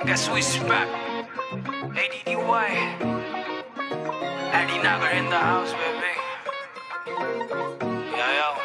Guess who is back? ADDY. Eddie Nagar in the house, baby. Yeah, yo.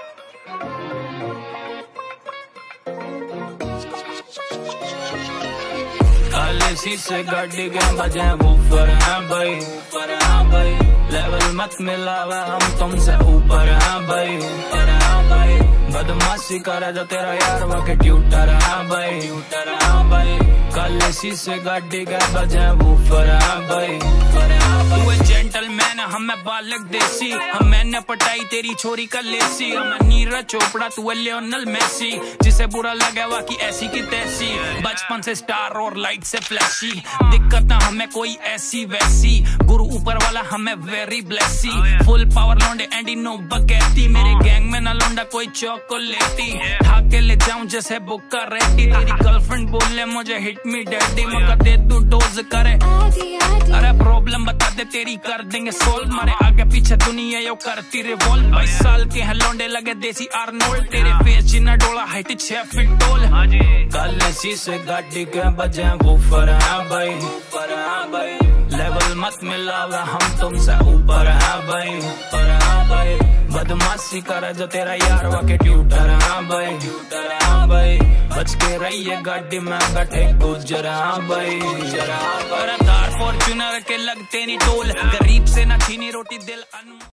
काली से गाड़ी के बजे ऊपर हैं भाई, ऊपर हैं भाई। लेवल मत मिलावा हम तुमसे ऊपर हैं भाई, ऊपर हैं भाई। बदमाशी करे जो तेरा यार वाके ट्यूटर है भाई, ट्यूटर है भाई। काली से गाड़ी के बजे ऊपर हैं भाई, ऊपर हैं भाई। तू जेंटलमैन हमें बालक देसी, हम मैंने पटाई तेरी छोरी का लेसी। हमें नीरज चोपड़ा तू लियोनल मेसी, जिसे बुरा लगे वा की ऐसी की तैसी। बचपन से स्टार और लाइट से फ्लैशी, दिक्कत ना हमें कोई ऐसी वैसी। गुरु ऊपर वाला हमें वेरी ब्लेसी। फुल पावर लौंडे एंडी नो बगैती, मेरे गैंग में ना लौंडा कोई चॉकलेटी। ठाके ले जाऊं जैसे बुक्का रेटी, तेरी गर्लफ्रेंड बोले मुझे हिट मी डैडी। मगर दे तू डोज करे, अरे प्रॉब्लम बता दे तेरी कर देंगे सोल्व। मारे आगे पीछे दुनिया यो करती रिवॉल्व। 22 साल के हैं लौंडे लगे देसी आर्नोल्ड, तेरे फेस जिना डोला हाइट 6 फीट टोल। काली से गाड़ी के बजे ऊपर है भाई, ऊपर है भाई। लेवल मत मिलावा हम तुमसे ऊपर है भाई, ऊपर है भाई। बदमाशी करे जो तेरा यार वाके ट्यूटर है भाई, ट्यूटर है भाई। बच के रहिए गाड़ी में बैठे गुजर है भाई, गुजर है। फॉर्च्यूनर के लगते नहीं टोल, गरीब से ना छीनी रोटी दिल